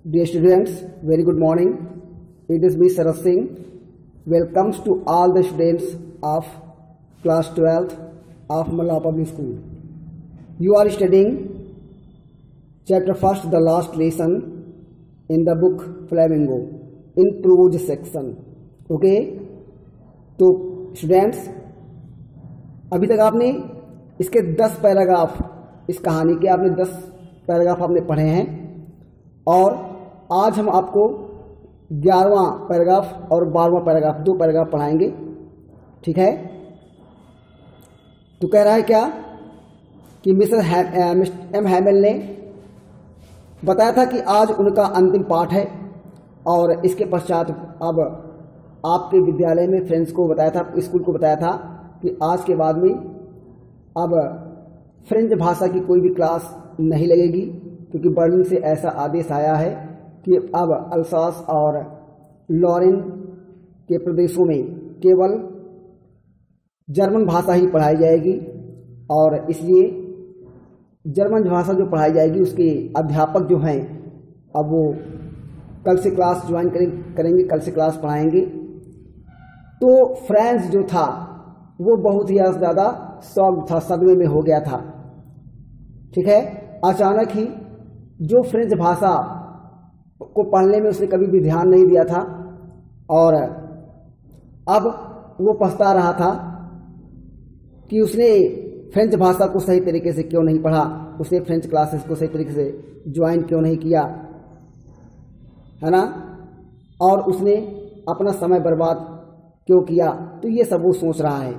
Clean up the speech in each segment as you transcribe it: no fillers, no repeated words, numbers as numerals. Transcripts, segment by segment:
Dear students, very good morning. It is me Saras Singh. Welcomes to all the students of class 12th of Malla Public School. You are studying chapter first, the last lesson in the book Flamingo in prose section. Okay? तो students, अभी तक आपने इसके 10 paragraph, इस कहानी के आपने 10 paragraph आपने पढ़े हैं और आज हम आपको 11वां पैराग्राफ और 12वां पैराग्राफ, 2 पैराग्राफ पढ़ाएंगे। ठीक है। तो कह रहा है क्या कि मिस्टर एम हैमेल ने बताया था कि आज उनका अंतिम पाठ है और इसके पश्चात अब आपके विद्यालय में फ्रेंड्स को बताया था, स्कूल को बताया था कि आज के बाद में अब फ्रेंच भाषा की कोई भी क्लास नहीं लगेगी, क्योंकि बर्लिन से ऐसा आदेश आया है कि अब अल्सास और लॉरेन के प्रदेशों में केवल जर्मन भाषा ही पढ़ाई जाएगी और इसलिए जर्मन भाषा जो पढ़ाई जाएगी उसके अध्यापक जो हैं अब वो कल से क्लास ज्वाइन करेंगे, कल से क्लास पढ़ाएंगे। तो फ्रांस जो था वो बहुत ही ज़्यादा शॉक था, सदमे में हो गया था। ठीक है। अचानक ही जो फ्रेंच भाषा को पढ़ने में उसने कभी भी ध्यान नहीं दिया था और अब वो पछता रहा था कि उसने फ्रेंच भाषा को सही तरीके से क्यों नहीं पढ़ा, उसने फ्रेंच क्लासेस को सही तरीके से ज्वाइन क्यों नहीं किया, है ना, और उसने अपना समय बर्बाद क्यों किया। तो ये सब वो सोच रहा है।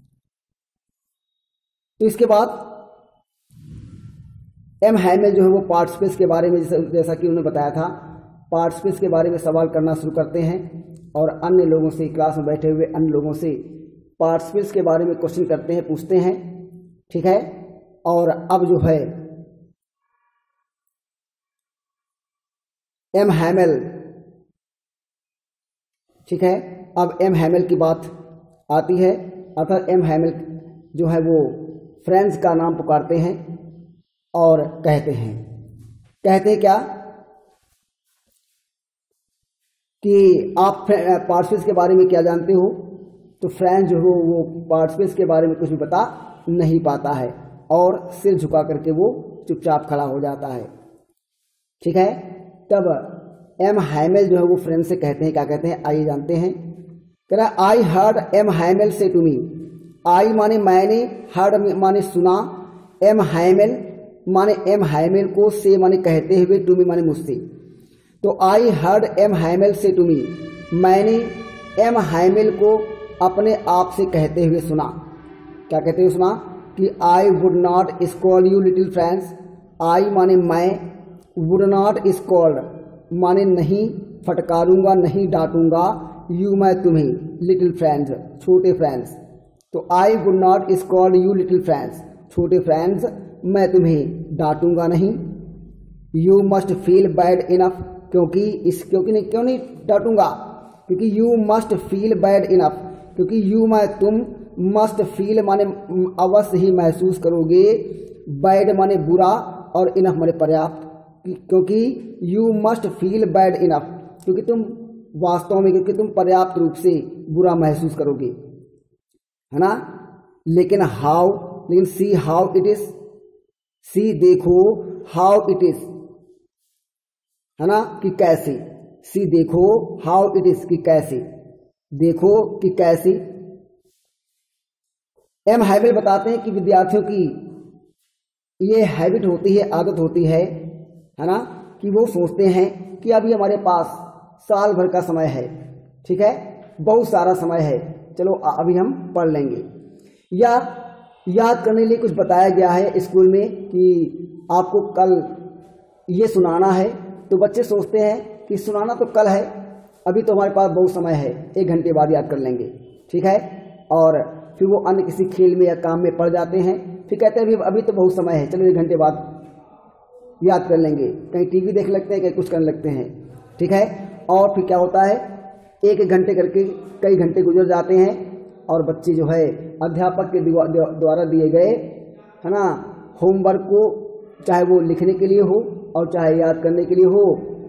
तो इसके बाद एम हैमेल जो है वो पार्ट स्पेस के बारे में जैसा कि उन्होंने बताया था, पार्ट स्पेस के बारे में सवाल करना शुरू करते हैं और अन्य लोगों से, क्लास में बैठे हुए अन्य लोगों से पार्ट स्पेस के बारे में क्वेश्चन करते हैं, पूछते हैं। ठीक है। और अब जो है एम हैमेल, ठीक है, अब एम हैमेल की बात आती है। अर्थात एम हैमेल जो है वो फ्रेंच का नाम पुकारते हैं और कहते हैं क्या कि आप पार्ट स्पेस के बारे में क्या जानते हो। तो फ्रेंच जो हो वो पार्ट स्पेस के बारे में कुछ भी बता नहीं पाता है और सिर झुका करके वो चुपचाप खड़ा हो जाता है। ठीक है। तब एम हैमेल जो है वो फ्रेंच से कहते हैं, क्या कहते हैं, आइए जानते हैं। कह रहा I heard M Hamel say to me. I माने मैंने, हर्ड माने सुना, एम हैमेल माने एम हैमेल को, से माने कहते हुए, टू मी माने मुझसे। तो I heard M Hamel say to me, मैंने एम हैमेल को अपने आप से कहते हुए सुना। क्या कहते हुए सुना कि I would not scold you little friends. I माने मैं, वुड नॉट स्कॉल्ड माने नहीं फटकारूंगा, नहीं डांटूंगा, यू मैं तुम्हें, लिटिल फ्रेंड्स छोटे फ्रेंड्स। तो I would not scold you little friends, छोटे फ्रेंड्स, मैं तुम्हें डांटूंगा नहीं। You must feel bad enough, क्यों नहीं डांटूंगा, क्योंकि you must feel bad enough, क्योंकि यू मैं तुम, मस्ट फील माने अवश्य ही महसूस करोगे, बैड माने बुरा और इनफ माने पर्याप्त, क्योंकि you must feel bad enough, क्योंकि तुम वास्तव में, क्योंकि तुम पर्याप्त रूप से बुरा महसूस करोगे, है ना। लेकिन see how it is, see देखो, हाउ इट इज, है ना, कि कैसे, सी देखो, हाउ इट इज, कि कैसे, देखो कि कैसे। एम हैमेल बताते हैं कि विद्यार्थियों की ये हैबिट होती है, आदत होती है ना, कि वो सोचते हैं कि अभी हमारे पास साल भर का समय है। ठीक है, बहुत सारा समय है, चलो अभी हम पढ़ लेंगे। या याद करने के लिए कुछ बताया गया है स्कूल में कि आपको कल ये सुनाना है, तो बच्चे सोचते हैं कि सुनाना तो कल है, अभी तो हमारे पास बहुत समय है, 1 घंटे बाद याद कर लेंगे। ठीक है। और फिर वो अन्य किसी खेल में या काम में पड़ जाते हैं, फिर कहते हैं अभी तो बहुत समय है, चलो 1 घंटे बाद याद कर लेंगे, कहीं टीवी देख लगते हैं, कहीं कुछ करने लगते हैं। ठीक है। और फिर क्या होता है, 1-1 घंटे करके कई घंटे गुजर जाते हैं और बच्चे जो है अध्यापक के द्वारा दिए गए, है ना, होमवर्क को, चाहे वो लिखने के लिए हो और चाहे याद करने के लिए हो,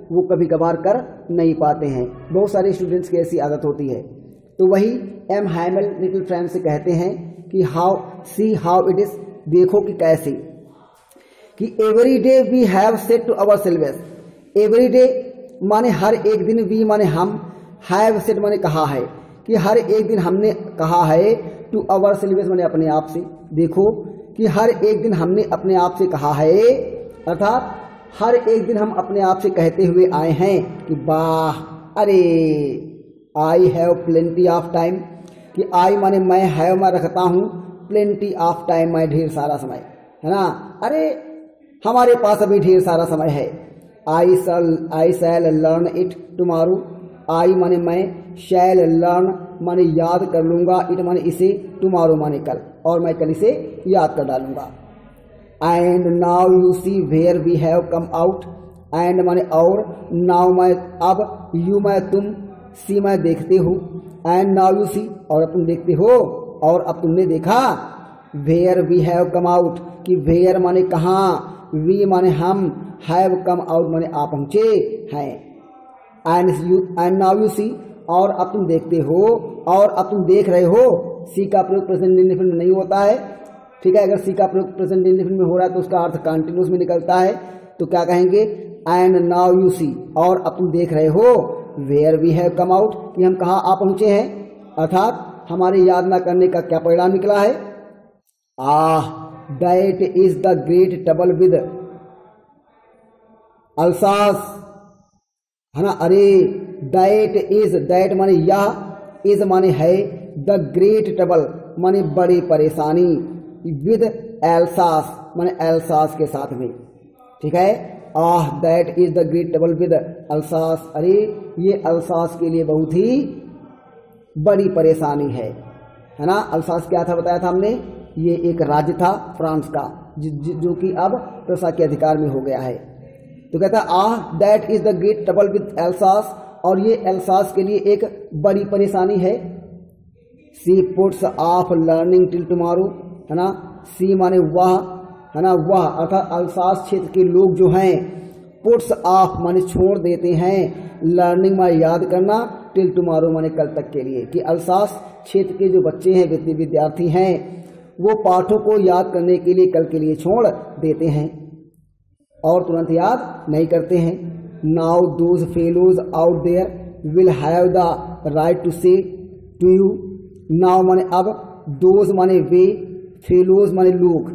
वो कभी कभार कर नहीं पाते हैं। बहुत सारे स्टूडेंट्स की ऐसी आदत होती है। तो वही एम हैमल लिटिल फ्रेंड से कहते हैं कि हाउ इट इज, देखो कि कैसे, कि every day we have said to ourselves, every day माने हर एक दिन, वी माने हम, हैव सेड माने कहा है, कि हर एक दिन हमने कहा है, टू अवर सेल्वेस माने अपने आप से, देखो कि हर एक दिन हमने अपने आप से कहा है, अर्थात हर एक दिन हम अपने आप से कहते हुए आए हैं कि वाह, अरे I have plenty of time, कि आई माने मैं, हैव मैं रखता हूँ, प्लेंटी ऑफ टाइम मैं ढेर सारा समय, है ना, अरे हमारे पास अभी ढेर सारा समय है। I shall learn it tomorrow, I माने मैं, शैल लर्न माने याद कर लूंगा, इट माने इसे, टुमारो माने कल, और मैं कल इसे याद कर डालूंगा। And now you see where we have come out, and माने और, नाउ मैं अब, यू मैं तुम, सी मैं देखते हो, एंड नाउ यू सी और अब तुम देखते हो, और अब तुमने देखा, where we have come out, कि वेयर माने कहाँ, वी माने हम, हैव कम आउट माने आ पहुंचे हैं, एंड नाउ यू सी और अब तुम देखते हो, और अब तुम देख रहे हो। सी का प्रयोग प्रेजेंट इंडेफिनिट में नहीं होता है, ठीक है। अगर सी का प्रयोग प्रेजेंट इंडेफिनिट में हो रहा है तो उसका अर्थ कंटिन्यूस में निकलता है, तो क्या कहेंगे, एंड नाउ यू सी और अब तुम देख रहे हो, where we have come out कि हम कहाँ आ पहुंचे हैं, अर्थात हमारे याद ना करने का क्या परिणाम निकला है। That is the great trouble with Alsace, है ना, अरे दैट इज, दैट माने यह, इज माने है, द ग्रेट ट्रबल माने बड़ी परेशानी, विद एल्सास माने एल्सास के साथ में, ठीक है। That is the great trouble with Alsace, अरे ये अल्सास के लिए बहुत ही बड़ी परेशानी है ना। अल्सास क्या था बताया था हमने, ये एक राज्य था फ्रांस का, जो कि अब प्रूसिया के अधिकार में हो गया है। तो कहता है that is the great trouble with Alsace, और ये एल्सास के लिए एक बड़ी परेशानी है। She puts off learning till tomorrow, है ना, सी माने वह, है ना, वह अर्थात अल्सास क्षेत्र के लोग जो हैं, पुट्स ऑफ माने छोड़ देते हैं, लर्निंग माने याद करना, टिल टुमारो माने कल तक के लिए, कि अल्सास क्षेत्र के जो बच्चे हैं, विद्यार्थी हैं, वो पाठों को याद करने के लिए कल के लिए छोड़ देते हैं और तुरंत याद नहीं करते हैं। Now those fellows out there will have the right to say to you, now माने अब, दोज माने वे, फेलोज माने लोग,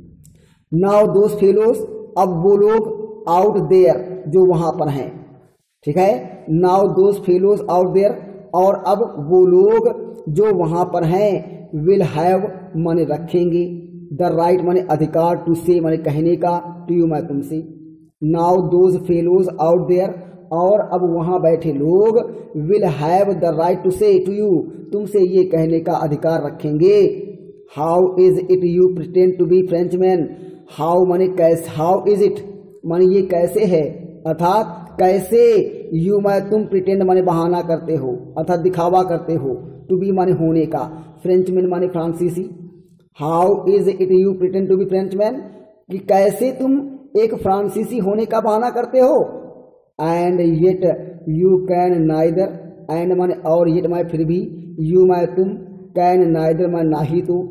नाउ दोज फेलोज अब वो लोग, आउट देयर जो वहां पर हैं, ठीक है। Now those fellows out there और अब वो लोग जो वहां पर हैं, विल हैव माने रखेंगे, द राइट माने अधिकार, टू से माने कहने का, टू यू मैं तुमसे। Now those fellows out there और अब वहां बैठे लोग, will have the right to say to you तुमसे ये कहने का अधिकार रखेंगे। How is it you pretend to be Frenchman, how माने कैसे, हाउ इज इट माने ये कैसे है, अर्थात कैसे, यू माने तुम, प्रिटेंड माने बहाना करते हो अर्थात दिखावा करते हो, टू बी माने होने का, फ्रेंचमैन माने फ्रांसीसी। How is it you pretend to be Frenchman, कि कैसे तुम एक फ्रांसीसी होने का बहाना करते हो। And yet you can neither, and माने और, येट माने फिर भी, यू माने तुम, कैन नाइदर माने ना ही तो,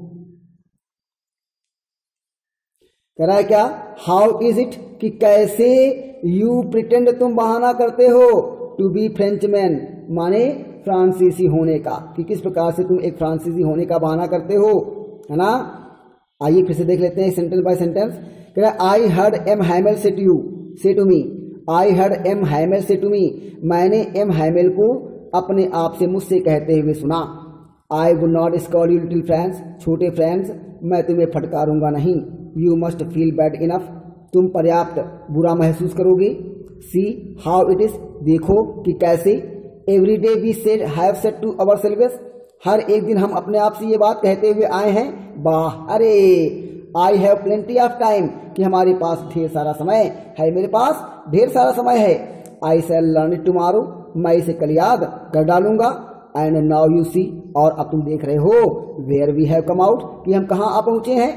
कह रहा है क्या, हाउ इज इट कि कैसे, यू प्रिटेंड तुम बहाना करते हो, टू बी फ्रेंचमैन माने फ्रांसीसी होने का, कि किस प्रकार से तुम एक फ्रांसीसी होने का बहाना करते हो, है ना। आइए फिर से देख लेते हैं सेंटेंस बाय सेंटेंस। कह रहा है I heard M Hamel say to you, say to me, I heard M Hamel say to me, मैंने एम हैमेल को अपने आप से मुझसे कहते हुए सुना। I would not scold you little friends, छोटे फ्रेंड्स मैं तुम्हें फटकारूंगा नहीं। You must feel bad enough, तुम पर्याप्त बुरा महसूस करोगे। सी हाउ इट इज, देखो कि कैसे। Every day we said have said to ourselves, हर एक दिन हम अपने आप से ये बात कहते हुए आए हैं, वाह, अरे I have plenty of time कि हमारे पास ढेर सारा समय है, मेरे पास ढेर सारा समय है। I shall learn it tomorrow, मैं इसे कल याद कर डालूंगा। एंड नाउ यू सी और अब तुम देख रहे हो, where we have come out कि हम कहाँ आ पहुंचे हैं।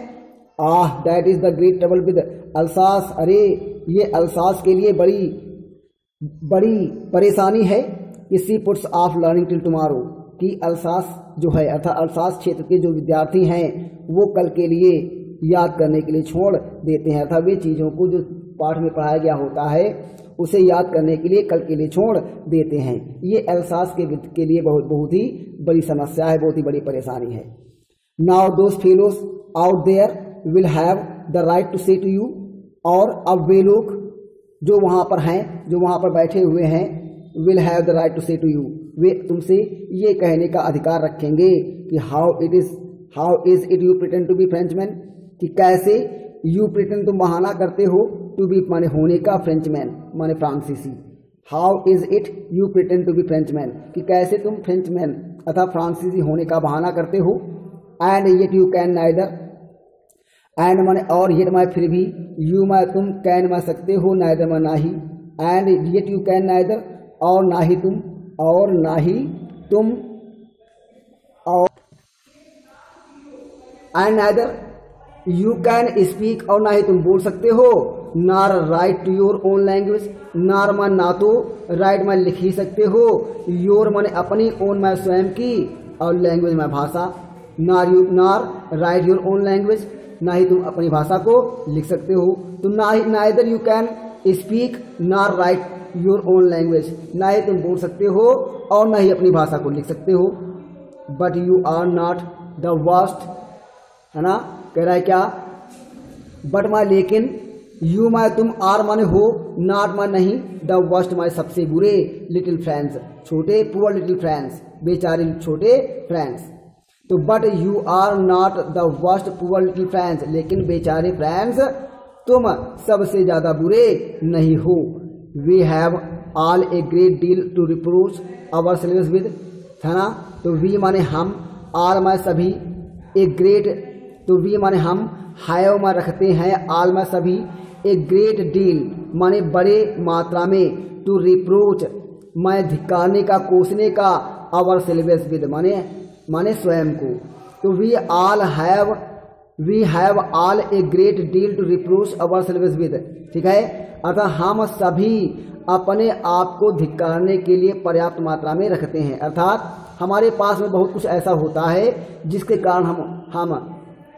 That is the great trouble with Alsace, अरे ये अल्सास के लिए बड़ी बड़ी परेशानी है कि she puts off learning till tomorrow, कि अल्सास जो है अर्थात अल्सास क्षेत्र के जो विद्यार्थी हैं वो कल के लिए याद करने के लिए छोड़ देते हैं, अर्थात वे चीज़ों को जो पाठ में पढ़ाया गया होता है उसे याद करने के लिए कल के लिए छोड़ देते हैं। ये अल्सास के लिए बहुत ही बड़ी समस्या है, बहुत ही बड़ी परेशानी है। Now those fellows out there will have the right to say to you, और अब वे लोग जो वहाँ पर हैं, जो वहाँ पर बैठे हुए हैं, will have the right to say to you, वे तुमसे ये कहने का अधिकार रखेंगे कि how is it you pretend to be Frenchman, कि कैसे यू प्रिटेंड तुम बहाना करते हो, टू बी माने होने का, फ्रेंचमैन माने फ्रांसीसी, how is it you pretend to be Frenchman, कि कैसे तुम फ्रेंचमैन अर्थात फ्रांसीसी होने का बहाना करते हो। And yet you can neither, and माने और, येट माने फिर भी, यू माने तुम, कैन माने सकते हो, नाइदर माने ना ही, and yet you can neither और ना ही तुम, और ना ही तुम, और and neither you can speak और ना ही तुम बोल सकते हो, nor write to your own language, nor मान ना तो, राइट मान लिख ही सकते हो, योर माने अपनी, ओन माने स्वयं की, और लैंग्वेज माने भाषा, नार राइट योर ओन लैंग्वेज, ना ही तुम अपनी भाषा को लिख सकते हो। तो ना ही neither you can speak nor write your own language, ना ही तुम बोल सकते हो और ना ही अपनी भाषा को लिख सकते हो। But you are not the worst, है ना, कह रहा है क्या, बट माने लेकिन, यू माने तुम, आर माने हो, नॉट माने नहीं, द वर्स्ट माने सबसे बुरे, लिटिल फ्रेंड्स छोटे, पुअर लिटिल फ्रेंड्स बेचारे छोटे फ्रेंड्स। तो but you are not the worst poor little friends, लेकिन बेचारे फ्रेंड्स तुम सबसे ज्यादा बुरे नहीं हो। We have all a great deal to reproach ourselves with, है ना, तो वी माने हम, ऑल माने सभी, ए ग्रेट, तो वी माने हम, हैव माने रखते हैं, ऑल माने सभी, ए ग्रेट डील माने बड़े मात्रा में, टू रिप्रोच माने धिक्कारने का, कोसने का, अवर सेल्व्स विद माने स्वयं को। तो we have all a great deal to reproach ourselves with, ठीक है, अर्थात हम सभी अपने आप को धिक्कारने के लिए पर्याप्त मात्रा में रखते हैं, अर्थात हमारे पास में बहुत कुछ ऐसा होता है जिसके कारण हम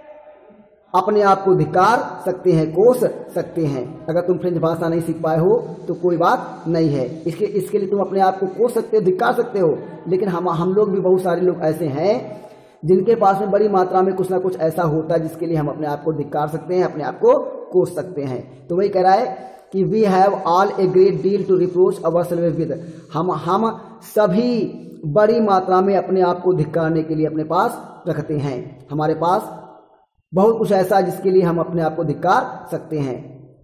अपने आप को धिक्कार सकते हैं, कोस सकते हैं। अगर तुम फ्रेंच भाषा नहीं सीख पाए हो तो कोई बात नहीं है, इसके लिए तुम अपने आप को कोस सकते हो, धिक्कार सकते हो, लेकिन हम लोग भी, बहुत सारे लोग ऐसे हैं जिनके पास में बड़ी मात्रा में कुछ ना कुछ ऐसा होता है जिसके लिए हम अपने आप को धिक्कार सकते हैं, अपने आप को कोस सकते हैं। तो वही कह रहा है कि we have all a great deal to reproach ourselves with, हम सभी बड़ी मात्रा में अपने आप को धिक्कारने के लिए अपने पास रखते हैं, हमारे पास बहुत कुछ ऐसा जिसके लिए हम अपने आप को धिक्कार सकते हैं,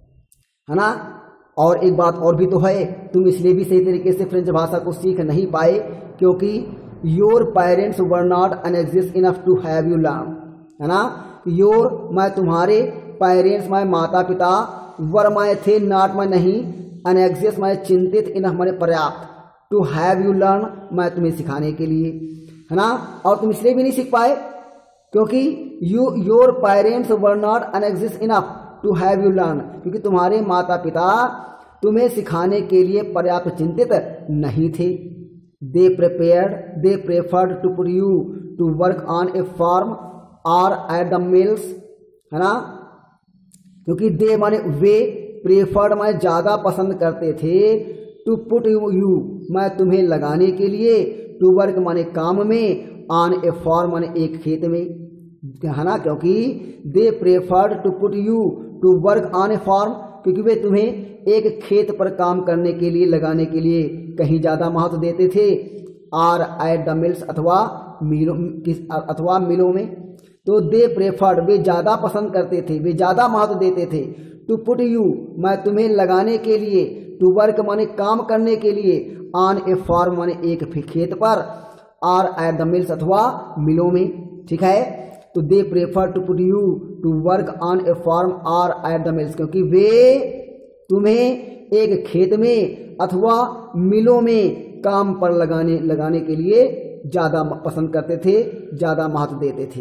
है ना। और एक बात और भी तो है, तुम इसलिए भी सही तरीके से फ्रेंच भाषा को सीख नहीं पाए क्योंकि your parents were not anxious enough to have you learn, है ना। योर मैं तुम्हारे, पेरेंट्स मैं माता पिता, वर मैं थे, नॉट मैं नहीं, अनएग्जिस्ट मैं चिंतित, इनफ मैं पर्याप्त, टू हैव यू लर्न मैं तुम्हें सिखाने के लिए, है ना। और तुम इसलिए भी नहीं सीख पाए क्योंकि your parents were not anxious enough to have you learn, क्योंकि तुम्हारे माता पिता तुम्हें सिखाने के लिए पर्याप्त चिंतित नहीं थे। They preferred to put you to work on a farm or at the mills, है ना, क्योंकि दे माने वे, प्रेफर्ड माने ज्यादा पसंद करते थे, टू पुट यू मैं तुम्हें लगाने के लिए, टू वर्क माने काम में, ऑन ए फार्म माने एक खेत में, है ना, क्योंकि they preferred to put you to work on a farm, क्योंकि वे तुम्हें एक खेत पर काम करने के लिए, लगाने के लिए कहीं ज्यादा महत्व देते थे, आर एट द मिल्स अथवा मिलों में। तो दे प्रेफर्ड वे ज्यादा पसंद करते थे, वे ज्यादा महत्व देते थे, टू पुट यू मैं तुम्हें लगाने के लिए, टू वर्क माने काम करने के लिए, ऑन ए फार्म माने एक खेत पर, आर एट द मिल्स अथवा मिलों में, ठीक है। तो they prefer to put you to work on a farm or at the mills, क्योंकि वे तुम्हें एक खेत में अथवा मिलों में काम पर लगाने के लिए ज्यादा पसंद करते थे, ज्यादा महत्व देते थे।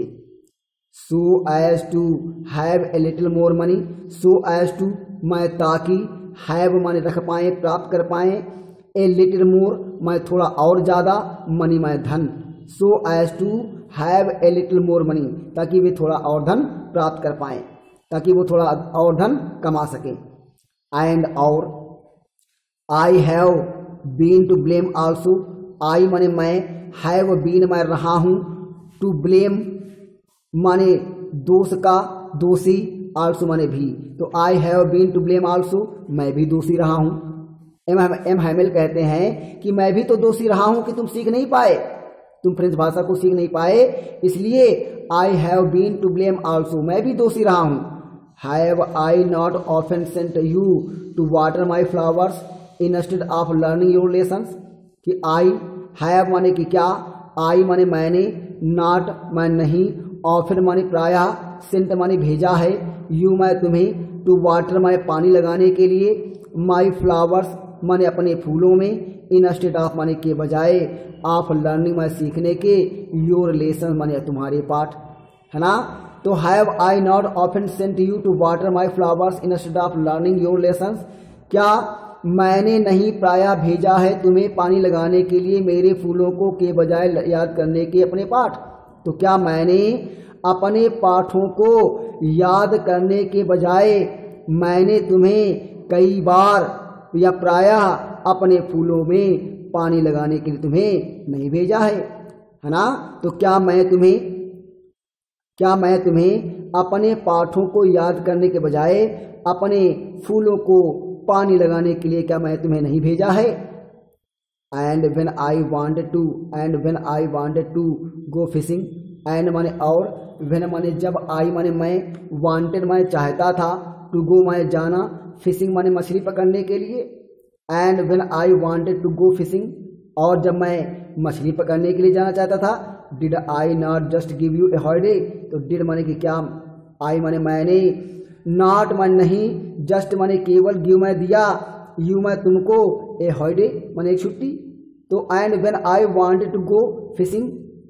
So as to have a little more money, so as to मैं ताकि, हैव माने रख पाएँ, प्राप्त कर पाएँ, ए लिटिल मोर माने थोड़ा और ज़्यादा, मनी माने धन, so as to have a little more money, ताकि वे थोड़ा और धन प्राप्त कर पाएँ, ताकि वो थोड़ा और धन कमा सकें। एंड और I have been to blame also, I माने मैं, हैव बीन मैं रहा हूँ, टू ब्लेम माने दोष का, दोषी, आल्सो माने भी, तो I have been to blame also, मैं भी दोषी रहा हूँ। एम हैमेल कहते हैं कि मैं भी तो दोषी रहा हूँ कि तुम सीख नहीं पाए, तुम फ्रेंच भाषा को सीख नहीं पाए, इसलिए I have been to blame also, मैं भी दोषी रहा हूँ। Have I not often sent you to water my flowers instead of learning your lessons, कि आई हैव माने कि क्या, आई माने मैंने, नॉट माने नहीं, ऑफन माने प्रायः, सेंट माने भेजा है, यू मैं तुम्हें, टू वाटर माने पानी लगाने के लिए, माई फ्लावर्स माने अपने फूलों में, इंस्टेड ऑफ माने के बजाय, ऑफ लर्निंग माने सीखने के, योर लेसन माने तुम्हारे पाठ, है ना। तो have I not often sent you to water my flowers instead of learning your lessons, क्या मैंने नहीं प्रायः भेजा है तुम्हें पानी लगाने के लिए मेरे फूलों को के बजाय याद करने के अपने पाठ। तो क्या मैंने अपने पाठों को याद करने के बजाय मैंने तुम्हें कई बार या प्रायः अपने फूलों में पानी लगाने के लिए तुम्हें नहीं भेजा है ना। तो क्या मैं तुम्हें अपने पाठों को याद करने के बजाय अपने फूलों को पानी लगाने के लिए क्या मैं तुम्हें नहीं भेजा है। And when I wanted to go fishing, and माने और, व्हेन माने जब, आई माने मैं, वांटेड माने चाहता था, टू गो माने जाना, फिशिंग माने मछली पकड़ने के लिए। And when I wanted to go fishing, और जब मैं मछली पकड़ने के लिए जाना चाहता था, did I not just give you a holiday, तो डिड माने कि क्या, आई माने मैंने, नॉट माने नहीं, जस्ट माने केवल, गिव मैं दिया, यू मैं तुमको, ए हॉलीडे माने एक छुट्टी। तो and when I wanted to go fishing,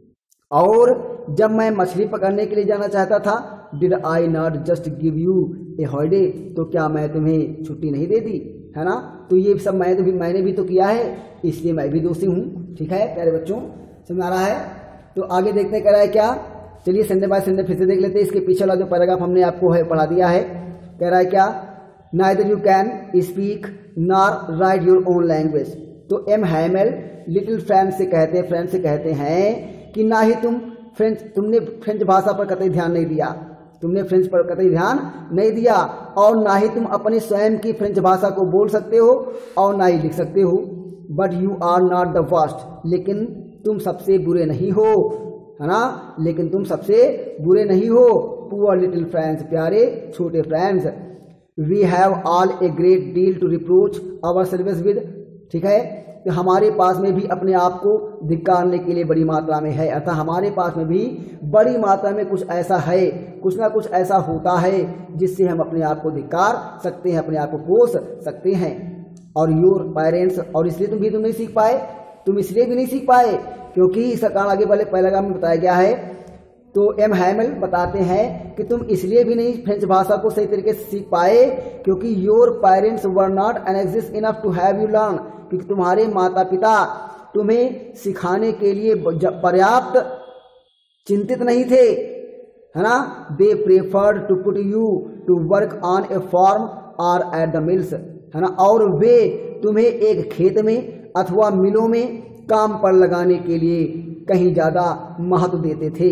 और जब मैं मछली पकड़ने के लिए जाना चाहता था, did I not just give you a holiday, तो क्या मैं तुम्हें छुट्टी नहीं दे दी, है ना। तो ये सब मैंने भी तो किया है, इसलिए मैं भी दोषी हूँ। ठीक है प्यारे बच्चों, समझ आ रहा है। तो आगे देखते कह रहा है क्या, चलिए संडे बाय संडे फिर से देख लेते हैं। इसके पीछे वाला जो पैराग्राफ हमने आपको है पढ़ा दिया है, कह रहा है क्या, neither you can speak nor write your own language. तो एम हैमेल लिटिल फ्रेंच से कहते हैं कि ना ही तुमने फ्रेंच भाषा पर कतई ध्यान नहीं दिया, तुमने फ्रेंच पर कतई ध्यान नहीं दिया, और ना ही तुम अपनी स्वयं की फ्रेंच भाषा को बोल सकते हो और ना ही लिख सकते हो। But you are not the worst, लेकिन तुम सबसे बुरे नहीं हो, है ना, लेकिन तुम सबसे बुरे नहीं हो। पुअर लिटिल फ्रेंड्स, प्यारे छोटे friends, we have all a great deal to reproach ourselves with. ठीक है, तो हमारे पास में भी अपने आप को धिक्कारने के लिए बड़ी मात्रा में है, अर्थात हमारे पास में भी बड़ी मात्रा में कुछ ऐसा है, कुछ ना कुछ ऐसा होता है जिससे हम अपने आप को धिक्कार सकते हैं, अपने आप को कोस सकते हैं। और योर पेरेंट्स, और इसलिए तुम नहीं सीख पाए, तुम इसलिए भी नहीं सीख पाए क्योंकि इसका कारण आगे वाले पैराग्राफ में बताया गया है। तो एम हैमेल बताते हैं कि तुम इसलिए भी नहीं फ्रेंच भाषा को सही तरीके से सीख पाए क्योंकि your parents were not exist enough to have you learn, क्योंकि तुम्हारे माता पिता तुम्हें सिखाने के लिए पर्याप्त चिंतित नहीं थे, है ना। They preferred to put you to work on a farm or at the mills, है ना, और वे तुम्हें एक खेत में अथवा मिलों में काम पर लगाने के लिए कहीं ज्यादा महत्व देते थे।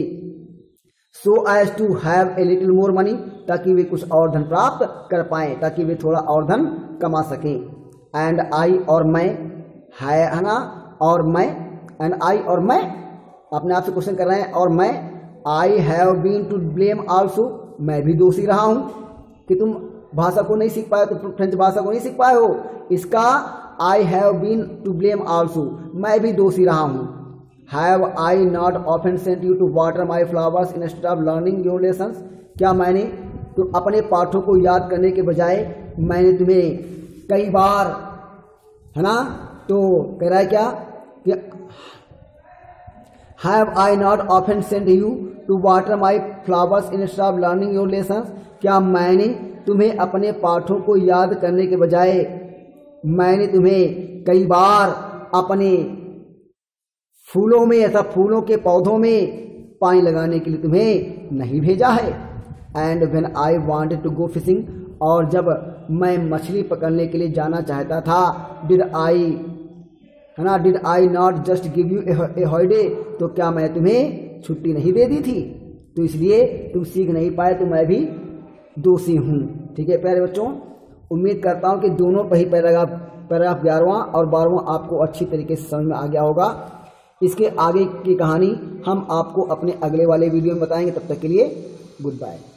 So as to have a little more money, ताकि वे कुछ और धन प्राप्त कर पाएं, ताकि वे थोड़ा और धन कमा सकें। एंड आई, और मैं, है ना, और मैं, एंड आई, और मैं, अपने आप से क्वेश्चन कर रहे हैं, और मैं, I have been to blame also, मैं भी दोषी रहा हूं कि तुम भाषा को नहीं सीख पाए, तो फ्रेंच भाषा को नहीं सीख पाए हो, इसका I have been to blame also, मैं भी दोषी रहा हूं। Have I not often sent you to water my flowers instead of learning your lessons, क्या मैंने तो अपने पाठों को याद करने के बजाय मैंने तुम्हें कई बार, है ना, तो कह रहा है क्या कि have I not often sent you to water my flowers instead of learning your lessons, क्या मैंने तुम्हें अपने पाठों को याद करने के बजाय मैंने तुम्हें कई बार अपने फूलों में अथवा फूलों के पौधों में पानी लगाने के लिए तुम्हें नहीं भेजा है। And when I wanted to go fishing, और जब मैं मछली पकड़ने के लिए जाना चाहता था, did I not just give you a holiday, तो क्या मैं तुम्हें छुट्टी नहीं दे दी थी? तो इसलिए तुम सीख नहीं पाए, तो मैं भी दोषी हूँ। ठीक है प्यारे बच्चों, उम्मीद करता हूँ कि दोनों ही पैराग्राफ 11वां और 12वां आपको अच्छी तरीके से समझ में आ गया होगा। इसके आगे की कहानी हम आपको अपने अगले वाले वीडियो में बताएंगे। तब तक के लिए गुड बाय।